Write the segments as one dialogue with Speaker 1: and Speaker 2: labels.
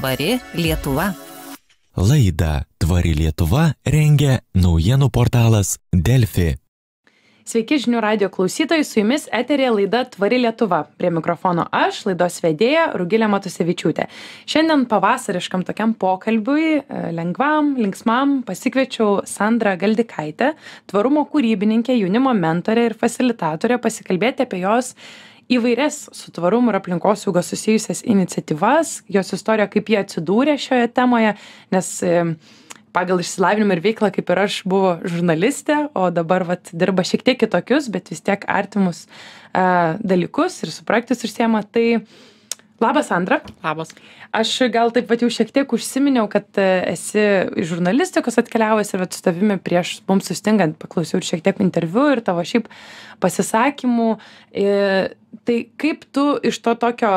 Speaker 1: Tvari Lietuva.
Speaker 2: Laidą Tvari Lietuva rengia naujienų portalas Delfi.
Speaker 3: Sveiki žinių radijo klausytojai, su jumis eterėje laida Tvari Lietuva. Prie mikrofono aš, laidos vedėja Rugilė Matusevičiūtė. Šiandien pavasariškam tokiam pokalbiui, lengvam, linksmam, pasikviečiau Sandrą Galdikaitę, tvarumo kūrybininkė, jaunimo mentorė ir fasilitatorė, pasikalbėti apie jos įvairias su tvarumu ir aplinkosaugos susijusias iniciatyvas, jos istoriją, kaip jie atsidūrė šioje temoje, nes pagal išsilavinimą ir veiklą, kaip ir aš, buvo žurnalistė, o dabar dirba šiek tiek kitokius, bet vis tiek artimus dalykus ir su projektais užsiema. Tai labas, Sandra.
Speaker 4: Labas.
Speaker 3: Aš gal taip jau šiek tiek užsiminiau, kad esi iš žurnalistikos atkeliavęs ir su tavimi prieš mums sustingant paklausiau ir šiek tiek interviu ir tavo šiaip pasisakymų. Tai kaip tu iš to tokio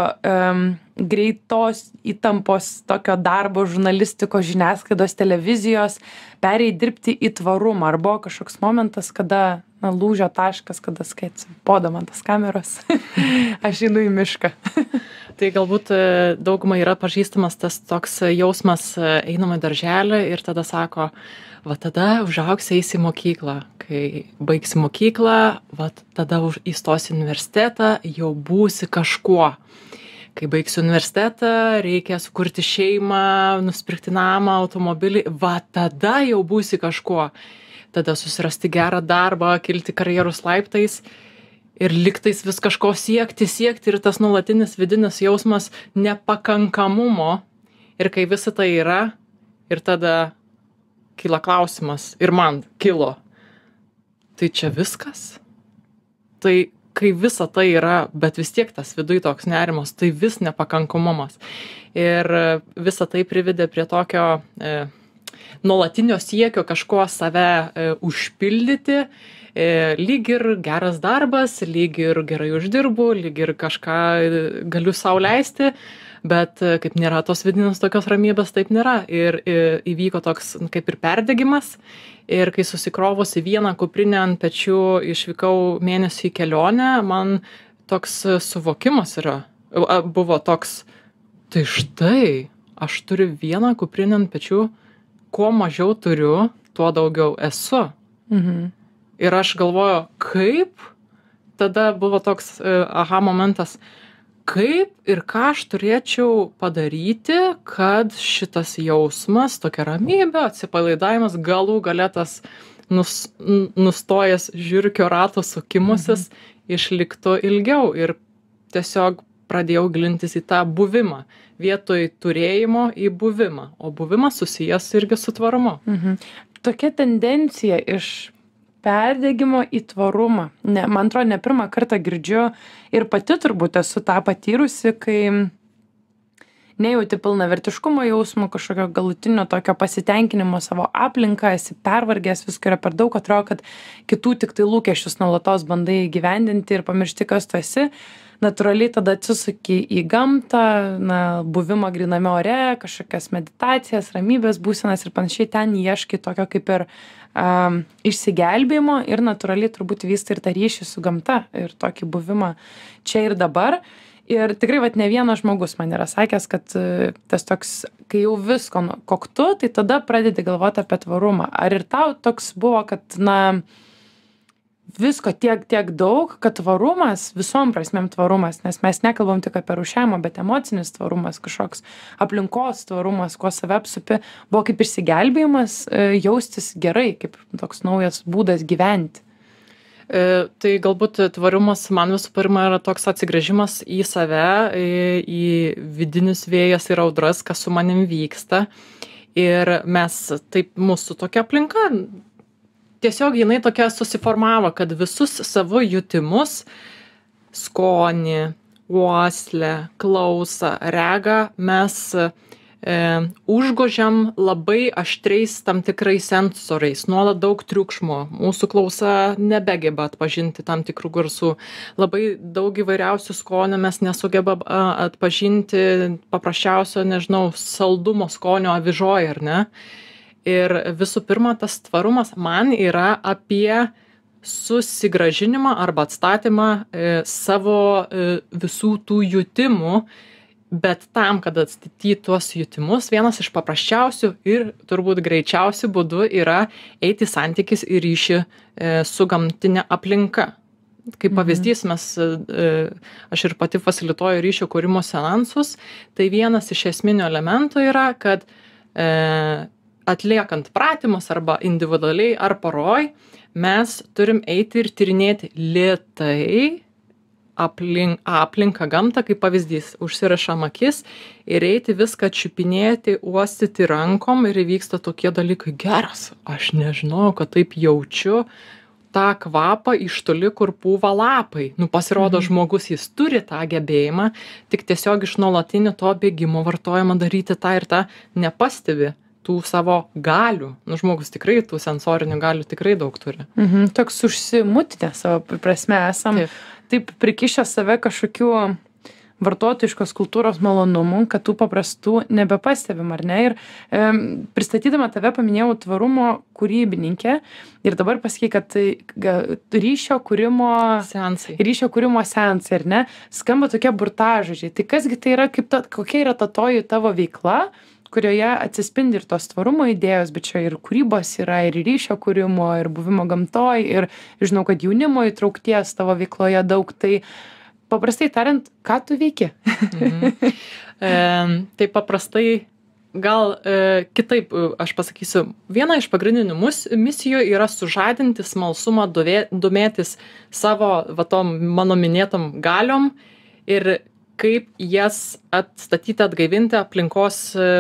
Speaker 3: greitos įtampos, tokio darbo žurnalistikos, žiniasklaidos, televizijos perėjai dirbti į tvarumą? Ar buvo kažkoks momentas, kada lūžio taškas, kada atsibodo man tas kameros, aš einu į mišką?
Speaker 4: Tai galbūt daugumai yra pažįstamas tas toks jausmas, einama į darželį ir tada sako, va tada užaugsi, eisi į mokyklą. Kai baigsi mokyklą, va tada įstosi į universitetą, jau būsi kažkuo. Kai baigsi universitetą, reikia sukurti šeimą, nusipirkti namą, automobilį, va tada jau būsi kažkuo. Tada susirasti gerą darbą, kilti karjeros laiptais ir lygtais vis kažko siekti ir tas nuolatinis vidinis jausmas nepakankamumo. Ir kai visa tai yra, ir tada kyla klausimas, ir man kilo, tai čia viskas? Tai kai visa tai yra, bet vis tiek tas viduj toks nerimas, tai vis nepakankamumas. Ir visa tai privedė prie tokio nuolatinio siekio kažko save užpildyti, lyg ir geras darbas, lyg ir gerai uždirbu, lyg ir kažką galiu sau leisti, bet kaip nėra tos vidinės tokios ramybės, taip nėra. Ir įvyko toks kaip ir perdegimas. Ir kai susikrovusi vieną kuprinę ant pečių išvykau mėnesį į kelionę, man toks suvokimas buvo toks, tai štai, aš turiu vieną kuprinę ant pečių, kuo mažiau turiu, tuo daugiau esu.
Speaker 3: Mhm.
Speaker 4: Ir aš galvoju, kaip, tada buvo toks aha momentas, kaip ir ką aš turėčiau padaryti, kad šitas jausmas, tokia ramybė, atsipalaidavimas, galų gale tas nustojęs žiurkio rato sukimusis išliktų ilgiau. Ir tiesiog pradėjau gilintis į tą buvimą, vietoj turėjimo į buvimą, o buvimas susijęs irgi su tvarumu.
Speaker 3: Tokia tendencija iš perdegimo į tvarumą. Man atrodo, ne pirmą kartą girdžiu ir pati turbūt esu tą patyrusi, kai nejauti pilnavertiškumo jausmo, kažkokio galutinio tokio pasitenkinimo savo aplinką, esi pervargęs, visko yra per daug, atrodo, kad kitų tik tai lūkesčius nuolatos bandai įgyvendinti ir pamiršti, kas tu esi. Natūraliai tada atsisuki į gamtą, buvimą gryname ore, kažkokias meditacijas, ramybės būsenas ir panašiai, ten ieškai tokio kaip ir išsigelbėjimo ir natūraliai turbūt vystai ir tą ryšį su gamta ir tokį buvimą čia ir dabar. Ir tikrai ne vienas žmogus man yra sakęs, kad tas toks, kai jau visko koktu, tai tada pradedi galvoti apie tvarumą. Ar ir tau toks buvo, kad visko tiek daug, kad tvarumas, visom prasmėm tvarumas, nes mes nekalbam tik apie rūšiavimą, bet emocinis tvarumas, kažkoks aplinkos tvarumas, kuo save apsupi, buvo kaip išsigelbėjimas, jaustis gerai, kaip toks naujas būdas gyventi.
Speaker 4: Tai galbūt tvarumas man visų pirma yra toks atsigręžimas į save, į vidinius vėjas ir audras, kas su manim vyksta. Ir mes, taip, mūsų tokia aplinka, tiesiog jinai tokia susiformavo, kad visus savo jutimus, skonį, uoslę, klausą, regą mes užgožiam labai aštriais tam tikrais sensoriais, nuolat daug triukšmo. Mūsų klausa nebegeba atpažinti tam tikrų garsų. Labai daug įvairiausių skonių mes nesugeba atpažinti paprasčiausio, saldumo skonio avižoj, ar ne? Ir visų pirma, tas tvarumas man yra apie susigrąžinimą arba atstatymą savo visų tų jutimų Bet tam, kad atstatyti tuos jutimus, vienas iš paprasčiausių ir turbūt greičiausių būdų yra eiti į santykis ir ryšį su gamtinė aplinka. Kaip pavyzdys, aš ir pati fasilituoju ryšio kūrimo seansus, tai vienas iš esminių elementų yra, kad atliekant pratimus arba individualiai ar poroj, mes turim eiti ir tyrinėti lėtai aplinką gamtą, kaip pavyzdys, užsirašam akis ir eiti viską čiupinėti, uostyti rankom ir įvyksta tokie dalykai, geras, aš nežinau, kad taip jaučiu tą kvapą iš toli, kur pūva lapai. Pasirodo, žmogus jis turi tą gebėjimą, tik tiesiog iš nuolatinio to bėgimo vartojimo daryti tą ir tą nepastebi tų savo galių. Žmogus tikrai tų sensorinių galių tikrai daug turi.
Speaker 3: Toks užsimutinę savo prasme esam. Taip prikišę save kažkokių vartotojiškos kultūros malonumų, kad tų paprastų nebepastebim, ar ne? Ir pristatydama tave paminėjau tvarumo kūrybininkė ir dabar pasakei, kad ryšio kūrimo seansai, ar ne? Skamba tokie burtažodžiai. Tai kasgi tai yra, kokia yra ta toji tavo veikla, kurioje atsispindi ir tos tvarumo idėjos, bet čia ir kūrybos yra, ir ryšio kūrimo, ir buvimo gamtoj, ir žinau, kad jaunimo įtraukties tavo veikloje daug. Tai paprastai tariant, ką tu veiki?
Speaker 4: Tai paprastai, gal kitaip aš pasakysiu, viena iš pagrindinių misijų yra sužadinti smalsumą, domėtis savo, tom mano minėtom galiom ir kaip jas atstatyti, atgaivinti aplinkos,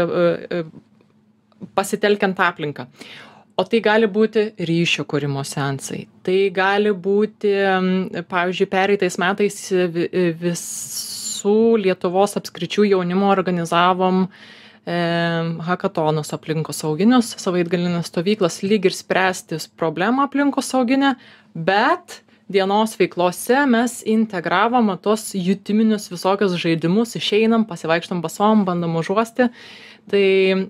Speaker 4: pasitelkiant aplinką. O tai gali būti ryšio kūrimo seansai. Tai gali būti, pavyzdžiui, pereitais metais visų Lietuvos apskričių jaunimo organizavom hakatonus aplinkosauginius, savaitgalinės stovyklas, lyg ir spręsti problemą aplinkosauginę, bet dienos veiklose mes integravom tos jutiminius visokius žaidimus, išeinam, pasivaikštam basom, bandom užuosti. Tai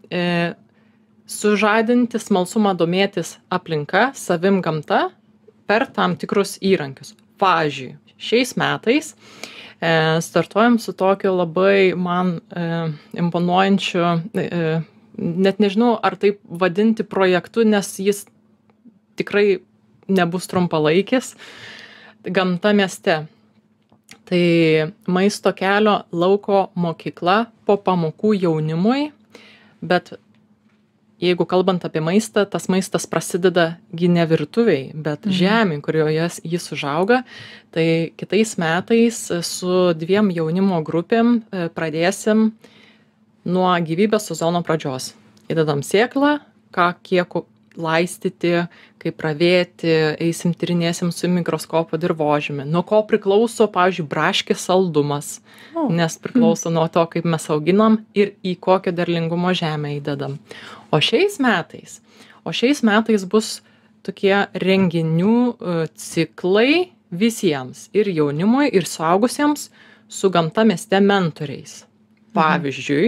Speaker 4: sužadinti smalsumą domėtis aplinka, savim gamta per tam tikrus įrankius. Pavyzdžiui, šiais metais startuojam su tokiu labai man imponuojančiu, net nežinau, ar taip vadinti projektu, nes jis tikrai nebus trumpalaikis, gamta mieste. Tai maisto kelio lauko mokykla po pamokų jaunimui, bet jeigu kalbant apie maistą, tas maistas prasideda gi ne virtuviai, bet žemėj, kurioje jis užauga. Tai kitais metais su 2 jaunimo grupėm pradėsim nuo gyvybės sezono pradžios. Įdedam sėklą, kiek laistyti, kaip ravėti, eisim tyrinėsim su mikroskopo dirvožemį. Nuo ko priklauso, pavyzdžiui, braškės saldumas, nes priklauso nuo to, kaip mes auginam ir į kokio derlingumo žemę įdedam. O šiais metais bus tokie renginių ciklai visiems, ir jaunimui, ir suaugusiems, su gamta mieste mentoriais. Pavyzdžiui,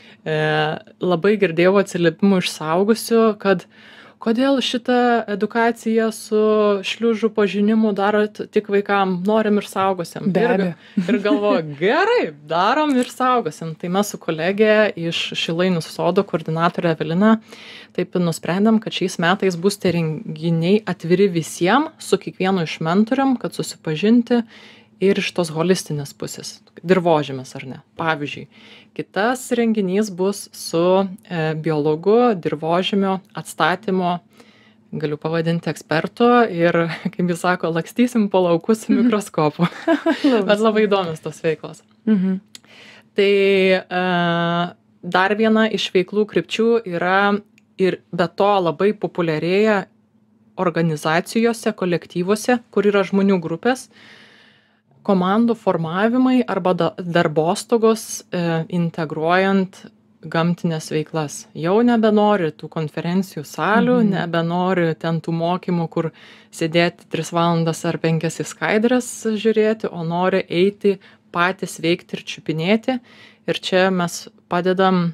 Speaker 4: labai girdėjau atsiliepimų iš suaugusių, kad kodėl šitą edukaciją su šliužų pažinimu darot tik vaikam, norim ir suaugusiam. Ir galvoju, gerai, darom ir suaugusiam. Tai mes su kolegė iš Šilainių sodo koordinatorė Evelina taip nusprendėm, kad šiais metais bus tie renginiai atviri visiems, su kiekvienu iš mentoriam, kad susipažinti ir iš tos holistinės pusės, dirvožemis ar ne. Pavyzdžiui, kitas renginys bus su biologu dirvožemio atstatymo, galiu pavadinti ekspertu, ir, kaip jis sako, lakstysim po laukus su mikroskopu. Bet labai įdomios tos veiklos. Tai dar viena iš veiklų krypčių yra, ir be to labai populiarėja organizacijose, kolektyvuose, kur yra žmonių grupės, komandų formavimai arba darbostogos integruojant gamtinės veiklas. Jau nebenori tų konferencijų salių, nebenori ten tų mokymų, kur sėdėti 3 valandas ar 5 į skaidres žiūrėti, o nori eiti patys veikti ir čiupinėti. Ir čia mes padedam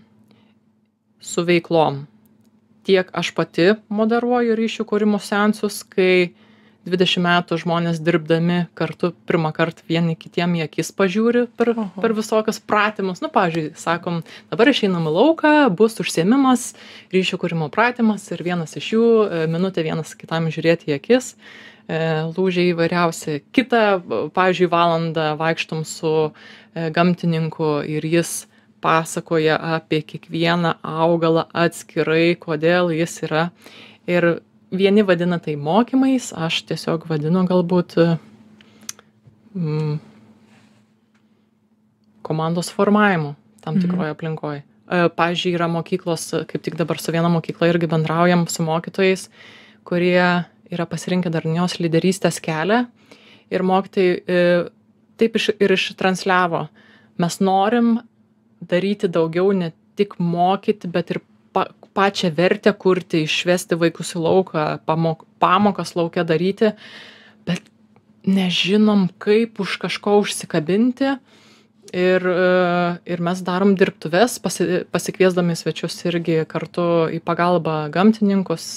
Speaker 4: su veiklom. Tiek aš pati moderuoju ryšių kūrimo seansus, kai 20 metų žmonės dirbdami kartu pirmą kartą vieni kitiem į akis pažiūri per visokius pratimus. Nu, pavyzdžiui, sakom, dabar išeinam į lauką, bus užsiėmimas, ryšių kūrimo pratimas ir vienas iš jų minutę vienas kitam žiūrėti į akis, lūžiai įvairiausi. Kitą, pavyzdžiui, valandą vaikštom su gamtininku ir jis pasakoja apie kiekvieną augalą atskirai, kodėl jis yra. Ir vieni vadina tai mokymais, aš tiesiog vadinu galbūt komandos formavimu tam tikroje aplinkoje. Pavyzdžiui, yra mokyklos, kaip tik dabar su viena mokykla irgi bendraujam su mokytojais, kurie yra pasirinkę darnios lyderystės kelią ir mokytojai taip ir ištransliavo. Mes norim daryti daugiau, ne tik mokyti, bet ir pačią vertę kurti, išvesti vaikus į lauką, pamokas lauke daryti, bet nežinom, kaip už kažko užsikabinti ir mes darom dirbtuves, pasikviesdami svečius irgi kartu į pagalbą gamtininkus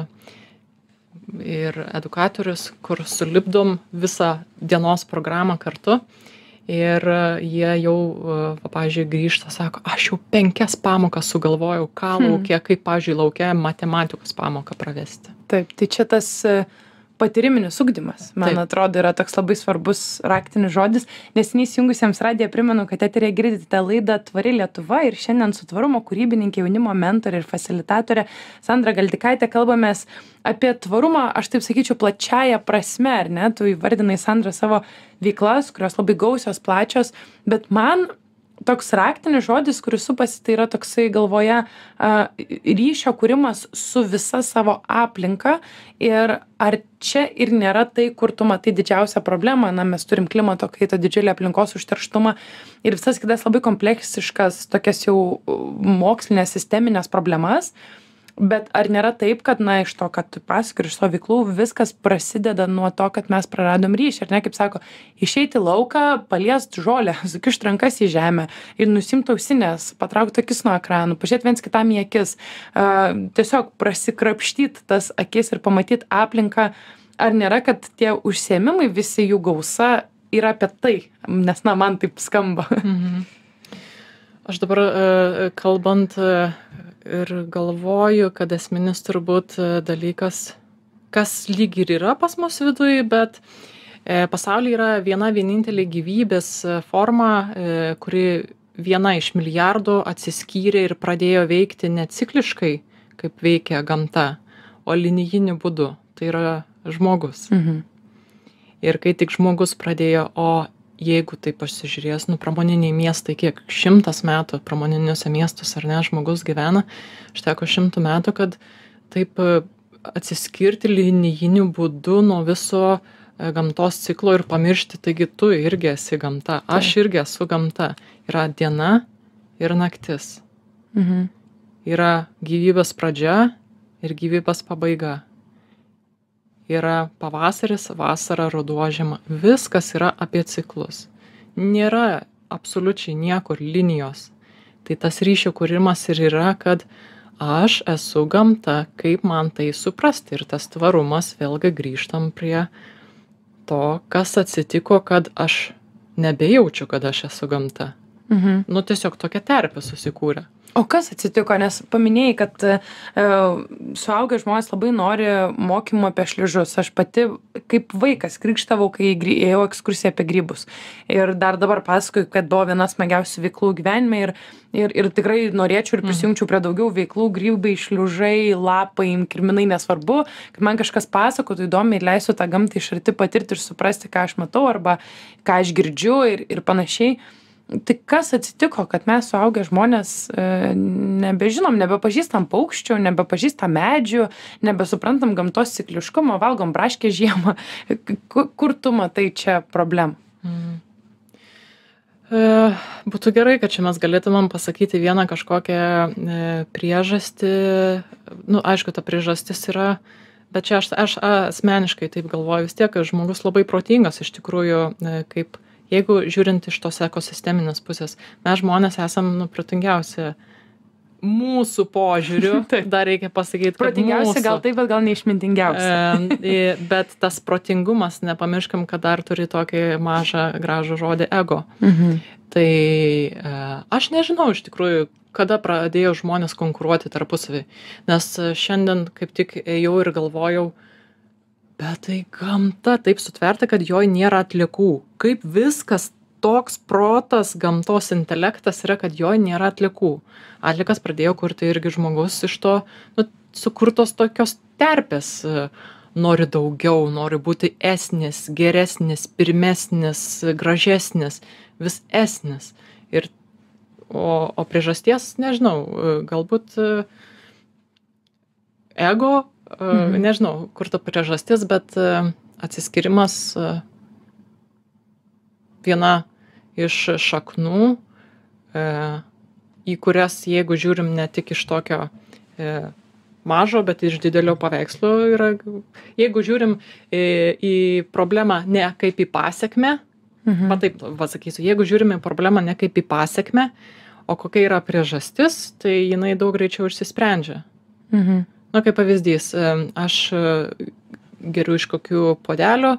Speaker 4: ir edukatorius, kur sulipdom visą dienos programą kartu. Ir jie jau, pavyzdžiui, grįžta, sako, aš jau 5 pamokas sugalvojau, ką lauke, kaip, pavyzdžiui, lauke matematikos pamoką pravesti.
Speaker 3: Taip, tai čia tas patyriminis ugdymas, man atrodo, yra toks labai svarbus raktinis žodis. Neseniai įsijungusiems radiją primenu, kad eteryje girdite laidą Tvari Lietuva ir šiandien su tvarumo kūrybininkė, jaunimo mentorė ir fasilitatorė Sandra Galdikaitė kalbamės apie tvarumą, aš taip sakyčiau, plačiaja prasme, ar ne? Tu įvardinai, Sandra, savo veiklas, kurios labai gausios, plačios, bet man toks raktinis žodis, kuris supasi, tai yra toksai galvoje ryšio kūrimas su visa savo aplinka. Ir ar čia ir nėra tai, kur tu matai didžiausią problemą, na, mes turim klimato kaitą, didžiulį aplinkos užterštumą ir visas kitas labai kompleksiškas, tokias jau mokslinės, sisteminės problemas. Bet ar nėra taip, kad, na, iš to, kad tu pasakoji iš savo veiklų, viskas prasideda nuo to, kad mes praradom ryšį, ar ne, kaip sako, išeiti į lauką, paliest žolę, sukišt rankas į žemę ir nusimt ausines, patraukt akis nuo ekranų, pažiūrėt viens kitam į akis, tiesiog prasikrapštyt tas akis ir pamatyt aplinką. Ar nėra, kad tie užsiėmimai, visi jų gausa yra apie tai, nes, na, man taip skamba.
Speaker 4: Aš dabar kalbant ir galvoju, kad esminis turbūt dalykas, kas lyg ir yra pas mus viduj, bet pasaulyje yra viena vienintelė gyvybės forma, kuri viena iš milijardų atsiskyrė ir pradėjo veikti ne cikliškai, kaip veikia gamta, o linijiniu būdu. Tai yra žmogus. Ir kai tik žmogus pradėjo, jeigu taip pasižiūrės, pramoniniai miestai, kiek 100 metų pramoniniuose miestuose, ar ne, žmogus gyvena, užteko 100 metų, kad taip atsiskirti linijiniu būdu nuo viso gamtos ciklo ir pamiršti, taigi tu irgi esi gamta, aš irgi esu gamta. Yra diena ir naktis. Yra gyvybės pradžia ir gyvybės pabaiga. Yra pavasaris, vasara, ruduo, žiema. Viskas yra apie ciklus. Nėra absoliučiai niekur linijos. Tai tas ryšio kūrimas ir yra, kad aš esu gamta, kaip man tai suprasti. Ir tas tvarumas, vėlgi grįžtam prie to, kas atsitiko, kad aš nebejaučiu, kad aš esu gamta. Tiesiog tokia terpė susikūrė.
Speaker 3: O kas atsitiko, nes paminėjai, kad suaugę žmonės labai nori mokymo apie šliužus. Aš pati kaip vaikas krikštavau, kai ėjau ekskursiją apie grybus. Ir dar dabar pasakoju, kad buvo viena smagiausių veiklų gyvenime ir tikrai norėčiau ir prisijungčiau prie daugiau veiklų, grybai, šliužai, lapai, kirminai, nesvarbu, kad man kažkas pasakotų įdomiai ir leisiu tą gamtą iš arti patirti ir suprasti, ką aš matau arba ką aš girdžiu ir panašiai. Tai kas atsitiko, kad mes suaugę žmonės nebežinom, nebepažįstam paukščių, nebepažįstam medžių, nebesuprantam gamtos cikliškumo, valgom braškę žiemą. Kur tu matai čia problemą?
Speaker 4: Būtų gerai, kad čia mes galėtumėm pasakyti vieną kažkokią priežastį. Aišku, ta priežastis yra, bet čia aš asmeniškai taip galvoju, vis tiek žmogus labai protingas iš tikrųjų, kaip jeigu žiūrint iš tos ekosisteminės pusės, mes žmonės esam protingiausi mūsų požiūriu, dar reikia pasakyti, kad
Speaker 3: Protingiausia
Speaker 4: mūsų.
Speaker 3: gal taip, bet gal neišmintingiausia.
Speaker 4: Bet tas protingumas, nepamirškam, kad dar turi tokį mažą gražų žodį ego. Tai aš nežinau iš tikrųjų, kada pradėjo žmonės konkuruoti tarpusavį. Nes šiandien kaip tik ėjau ir galvojau, bet tai gamta taip sutverta, kad joj nėra atliekų. Kaip viskas toks protas, gamtos intelektas yra, kad joj nėra atliekų. Atliekas pradėjo kurti irgi žmogus iš to sukurtos tokios terpės. Nori daugiau, nori būti esnis, geresnis, pirmesnis, gražesnis, vis esnis. O priežasties, nežinau, galbūt ego, nežinau, kur ta priežastis, bet atsiskirimas viena iš šaknų, į kurias, jeigu žiūrim ne tik iš tokio mažo, bet iš didelio paveikslo, yra, jeigu žiūrim į problemą ne kaip į pasekmę, taip pasakysiu, jeigu žiūrim į problemą ne kaip į pasekmę, o kokia yra priežastis, tai jinai daug greičiau išsisprendžia. Kaip pavyzdys, aš geriu iš kokių puodelio,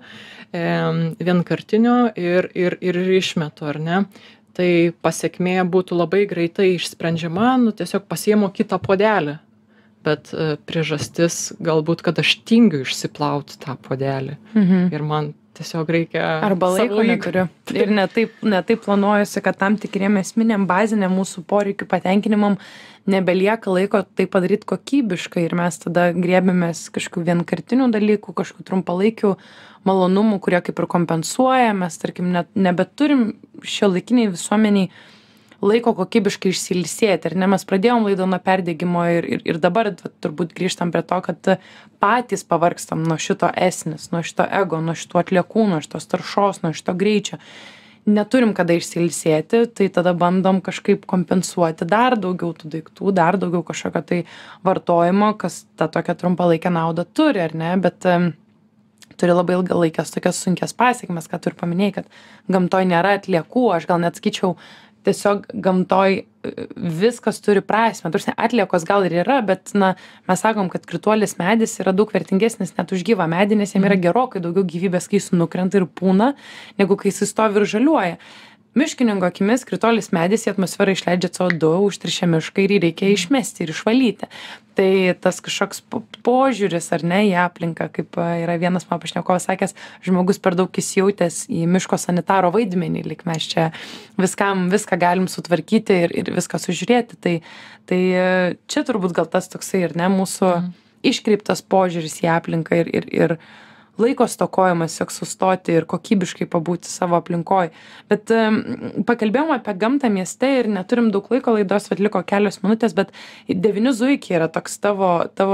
Speaker 4: vienkartinio ir išmetu, ar ne? Tai pasekmė būtų labai greitai išsprendžiama, tiesiog pasiimu kitą puodelį. Bet priežastis galbūt, kad aš tingiu išsiplauti tą puodelį. Ir man tiesiog reikia...
Speaker 3: Arba laiko neturiu. Ir netaip planuojuosi, kad tam tikriem esminiam baziniam mūsų poreikių patenkinimam nebelieka laiko tai padaryti kokybiškai. Ir mes tada griebėmės kažkokių vienkartinių dalykų, kažkokių trumpalaikių malonumų, kurie kaip ir kompensuoja. Mes, tarkim, nebeturim šiuolaikiniai visuomeniai laiko kokybiškai išsiilsėti. Ir ne, mes pradėjom laidą nuo perdegimo ir dabar turbūt grįžtam prie to, kad patys pavargstam nuo šito esnis, nuo šito ego, nuo šito atliekų, nuo šitos taršos, nuo šito greičio. Neturim kada išsiilsėti, tai tada bandom kažkaip kompensuoti dar daugiau tų daiktų, dar daugiau kažkokio tai vartojimo, kas tą tokią trumpalaikę naudą turi, ar ne, bet turi labai ilgalaikės tokias sunkias pasekmes, ką tu ir paminėjai, kad gamtoj nėra atliekų, aš gal net sakyčiau, tiesiog gamtoj viskas turi prasmę. Atliekos gal ir yra, bet mes sakom, kad krituolis medis yra daug vertingesnis net už gyvą medį, nes jam yra gerokai daugiau gyvybės, kai jis nukrenta ir pūna, negu kai jis stovi ir žaliuoja. Miškininko akimis krituolis medis į atmosferą išleidžia CO2, užteršia mišką ir jį reikia išmesti ir išvalyti. Tai tas kažkoks požiūris ar ne į aplinką, kaip yra vienas mano pašnekovas sakęs, žmogus per daug įsijautęs į miško sanitaro vaidmenį, lyg mes čia viską galim sutvarkyti ir viską sužiūrėti. Tai čia turbūt gal tas toksai ir ne mūsų iškreiptas požiūris į aplinką ir laiko stokojimas, jog sustoti ir kokybiškai pabūti savo aplinkoj. Bet pakalbėjom apie gamtą mieste ir neturim daug laiko, laidos atliko kelios minutės, bet 9 zuikiai yra toks tavo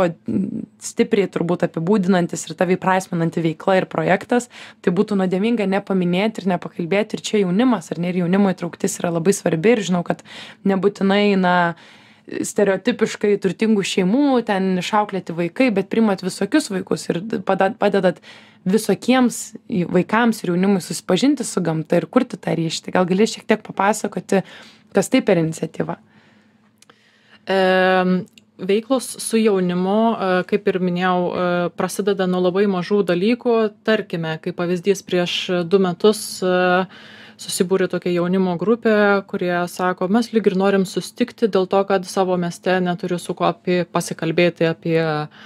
Speaker 3: stipriai turbūt apibūdinantis ir tavai prasminanti veikla ir projektas. Tai būtų nuodėminga nepaminėti ir nepakalbėti ir čia jaunimas, ar ne, ir jaunimo įtrauktis yra labai svarbi ir žinau, kad nebūtinai stereotipiškai turtingų šeimų, ten išauklėti vaikai, bet priimat visokius vaikus ir padedat visokiems vaikams ir jaunimui susipažinti su gamta ir kurti tą ryšį. Gal gali šiek tiek papasakoti, kas tai per iniciatyva?
Speaker 4: Veiklos su jaunimu, kaip ir minėjau, prasideda nuo labai mažų dalykų. Tarkime, kaip pavyzdys, prieš 2 metus susibūrė tokia jaunimo grupė, kurie sako, mes lyg ir norim susitikti dėl to, kad savo mieste neturiu su kuo pasikalbėti apie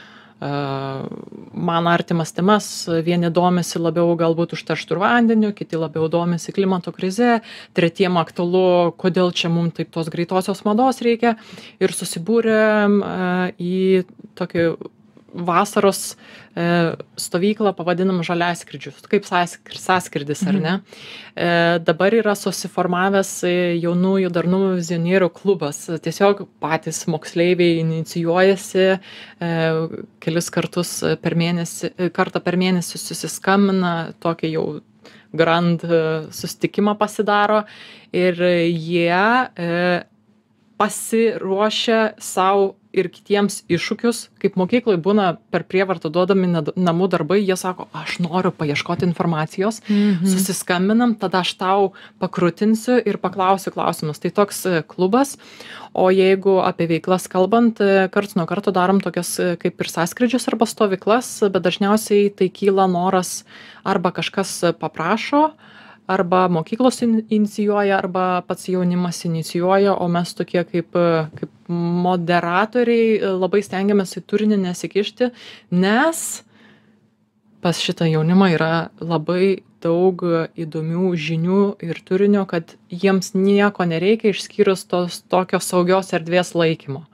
Speaker 4: man artimas temas. Vieni domisi labiau galbūt užterštų vandeniu, kiti labiau domisi klimato krize, tretiem aktualu, kodėl čia mums taip tos greitosios mados reikia. Ir susibūrėm į tokį vasaros stovyklą pavadinam žaliaskridžius, kaip sąskridis, ar ne. Dabar yra susiformavęs jaunųjų darnų vizionierių klubas. Tiesiog patys moksleiviai inicijuojasi, kelis kartą per mėnesį susiskambina, tokį jau grand susitikimą pasidaro ir jie pasiruošia savo ir kitiems iššūkius, kaip mokyklai būna per prievartą duodami namų darbai, jie sako, aš noriu paieškoti informacijos, susiskambinam, tada aš tau pakrutinsiu ir paklausiu klausimus. Tai toks klubas, o jeigu apie veiklas kalbant, karts nuo karto darom tokias kaip ir sąskrydžius arba stovyklas, bet dažniausiai tai kyla noras arba kažkas paprašo, arba mokyklos inicijuoja, arba pats jaunimas inicijuoja, o mes tokie kaip moderatoriai labai stengiamės į turinį nesikišti, nes pas šitą jaunimą yra labai daug įdomių žinių ir turinio, kad jiems nieko nereikia išskyrus tos tokios saugios erdvės laikymo.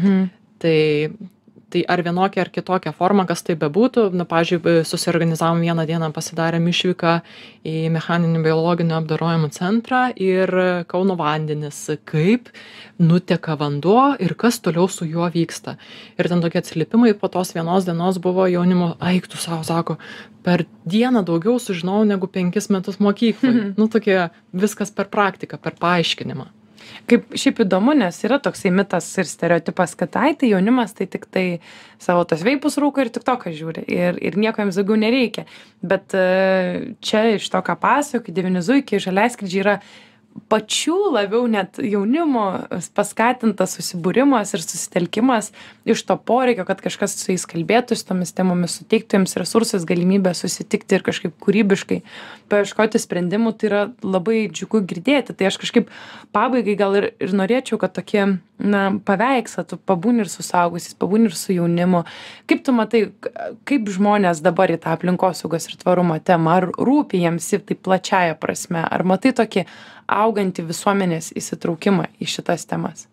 Speaker 4: Tai ar vienokia ar kitokia forma, kas tai bebūtų, pavyzdžiui, susiorganizavom vieną dieną, pasidarėm išvyką į mechaninį biologinio apdorojimo centrą ir Kauno vandenis, kaip nuteka vanduo ir kas toliau su juo vyksta. Ir ten tokie atsiliepimai po tos vienos dienos buvo jaunimo, eik tu savo, sako, per dieną daugiau sužinau negu 5 metus mokyklai. Tokie viskas per praktiką, per paaiškinimą.
Speaker 3: Kaip šiaip įdomu, nes yra toksai mitas ir stereotipas, kad tai jaunimas tai tik tai savo tos veipus rūko ir TikToką žiūri ir nieko jiems daugiau nereikia. Bet čia iš to, ką pasakoju, 9 zuikiai, žaliaskrydžiai yra pačių labiau net jaunimo paskatintas susibūrimas ir susitelkimas iš to poreikio, kad kažkas su jais kalbėtų, su tomis temomis, suteiktų jiems resursus, galimybę susitikti ir kažkaip kūrybiškai paieškoti sprendimų, tai yra labai džiugu girdėti. Tai aš kažkaip pabaigai gal ir norėčiau, kad tokie paveikslą, tu pabūni ir su suaugusiais, pabūni ir su jaunimu. Kaip tu matai, kaip žmonės dabar į tą aplinkosaugos ir tvarumo temą, ar rūpi jiems ir tai plačiaja prasme, ar matai tokį augantį visuomenės įsitraukimą į šitas temas?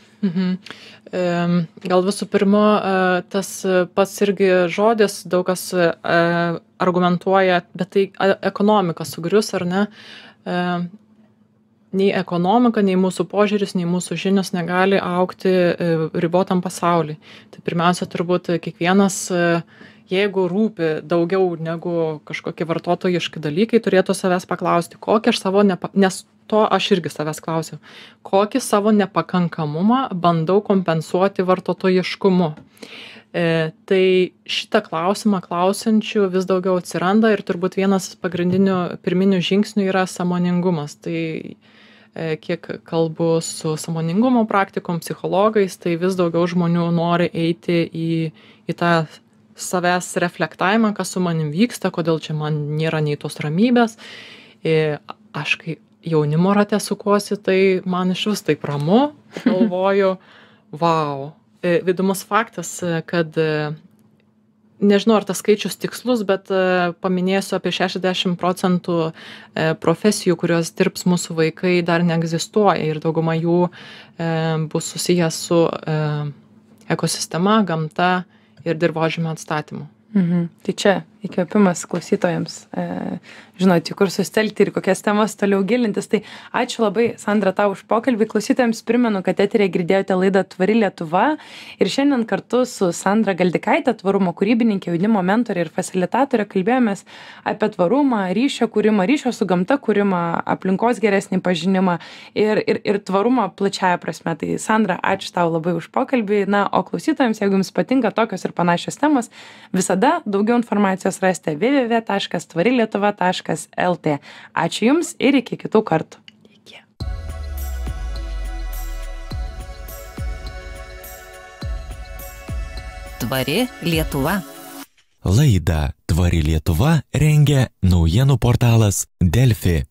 Speaker 4: Gal visų pirma, tas pats irgi žodis, daug kas argumentuoja, bet tai ekonomika sugrius, ar ne? Nei ekonomika, nei mūsų požiūris, nei mūsų žinios negali augti ribotam pasauliui. Tai pirmiausia, turbūt kiekvienas, jeigu rūpi daugiau negu kažkokie vartotojiški dalykai, turėtų savęs paklausti, kokį aš savo, nes to aš irgi savęs klausiu, kokį savo nepakankamumą bandau kompensuoti vartotojiškumu. Tai šitą klausimą klausiančių vis daugiau atsiranda ir turbūt vienas pagrindinių pirminių žingsnių yra sąmoningumas. Tai kiek kalbu su sąmoningumo praktikom, psichologais, tai vis daugiau žmonių nori eiti į tą savęs reflektavimą, kas su manim vyksta, kodėl čia man nėra nei tos ramybės. Aš kai jaunimo rate sukuosi, tai man iš vis taip ramu, galvoju, vau. Įdomus faktas, kad nežinau, ar tas skaičius tikslus, bet paminėsiu apie 60% profesijų, kurios dirbs mūsų vaikai, dar neegzistuoja ir dauguma jų bus susijęs su ekosistema, gamta ir dirvožemio atstatymu.
Speaker 3: Tai čia įkvėpimas klausytojams, žinoti, kur sustelkti ir kokias temas toliau gilintis. Tai ačiū labai, Sandra, tau už pokalbį. Klausytojams primenu, kad eteryje girdėjote laidą Tvari Lietuva ir šiandien kartu su Sandra Galdikaite, tvarumo kūrybininkė, jaunimo mentorė ir fasilitatorė, kalbėjomės apie tvarumą, ryšio kūrimą, ryšio su gamta kūrimą, aplinkos geresnį pažinimą ir tvarumą plačiaja prasme. Tai Sandra, ačiū tau labai už pokalbį. O klausytojams, jeigu jums patinka tokios ir panašios temos, visada daugiau informacijos rasite www.tvarilietuva.lt. Ačiū Jums ir iki kitų kartų. Iki.
Speaker 2: Tvari Lietuva. Laidą Tvari Lietuva rengia naujienų portalas Delfi.